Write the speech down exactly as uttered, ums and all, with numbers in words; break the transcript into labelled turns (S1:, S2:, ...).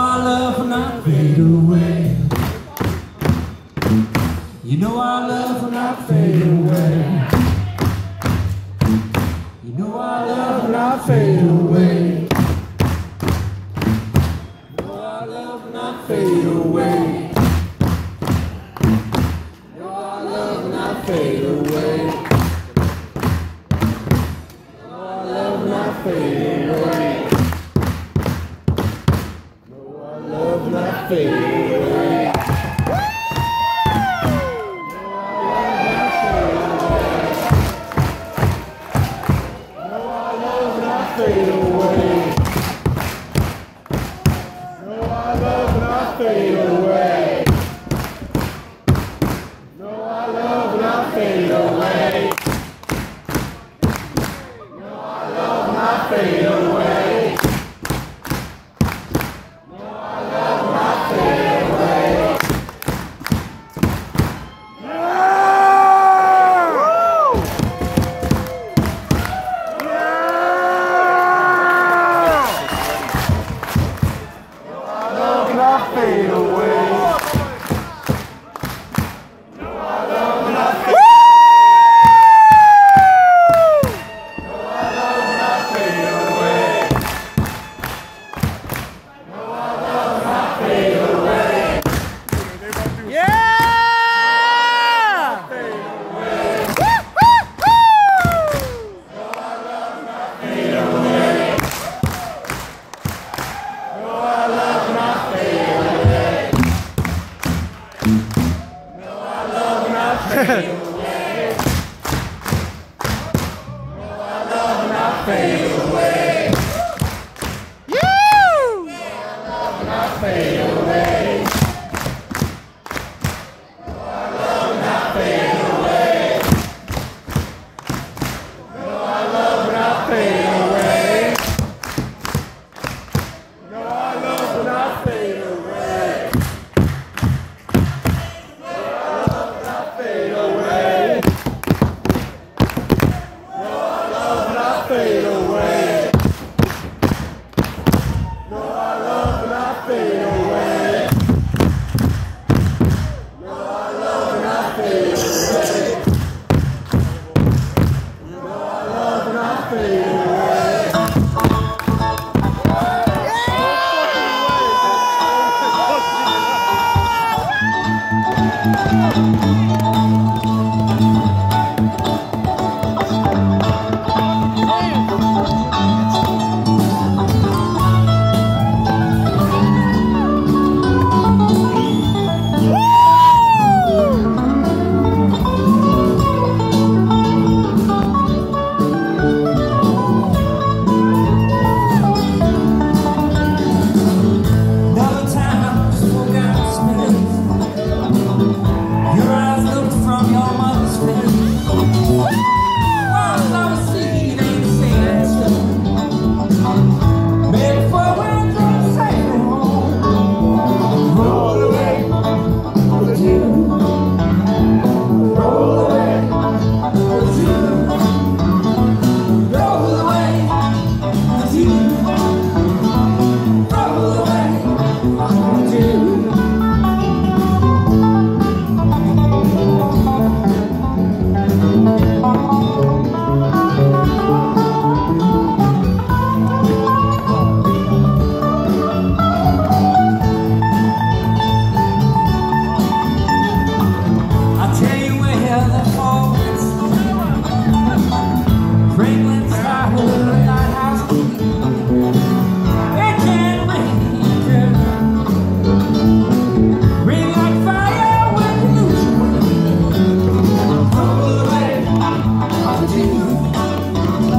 S1: our love will not fade away. You know our love will not fade away. You know our love will not fade away. You know our love will not fade away. You know our love will not fade away. You know our love will not fade away. You know our love will not fade away. Fade away. No, our love not fade away. No, our love not fade away. No, our love not fade away. No, our love not fade away. Not fade away. No, our love not fade away. No, our love not fade away. No, our love not fade away. Yeah! Fade away. No, our love not fade away. No, our love not fade away. No, our love not fade away. No, our love not fade away. You! No, our love not fade away. No, our love not fade away. No, our love not fade away. No, our love not fade away. No, our love not fade away. No, our love not fade away. No, our love not fade away. No, our love not fade away. No, our love not fade away. Thank you.